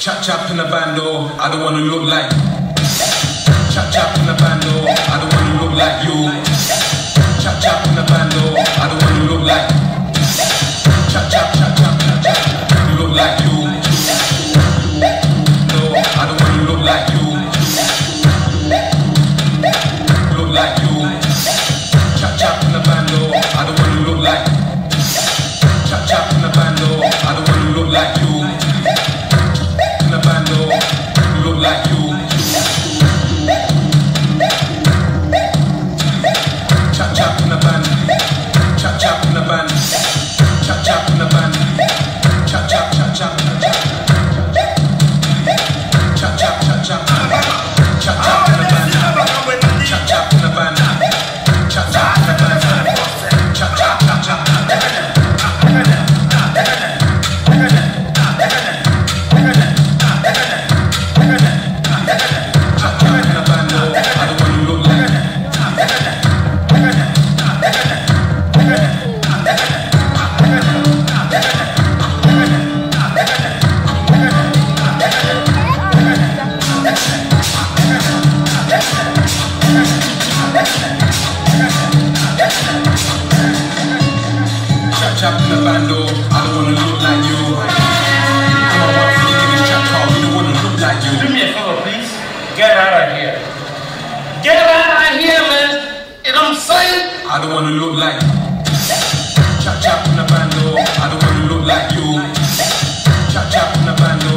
Chap chap in the bando, I don't wanna look like. Chap chap in the bando, I don't wanna look like you. Chap chap in the bando, I don't wanna look like. Chap chap chap chap chap chap, look like you. No, I don't wanna look like you. Look like you. Chap chap in the bando, I don't wanna look like. Chap chap in the bando, I don't wanna look like you. In the bando, look like you. Chap chap in the band, chap chap in the band, chap chap in the band, chap chap chap chap chap chap chap chap chap chap chap in the band, chap chap in the band, chap chap in the band, chap chap chap chap. Chap in the bando, I don't wanna look like you. Come on, what for you give this chap call? We don't wanna look like you. Do me a favor, please. Get out of here. Get out of here, man. You know what I'm saying? I don't wanna look like. Chap chap in the bando, I don't wanna look like you. Chap chap in the bando,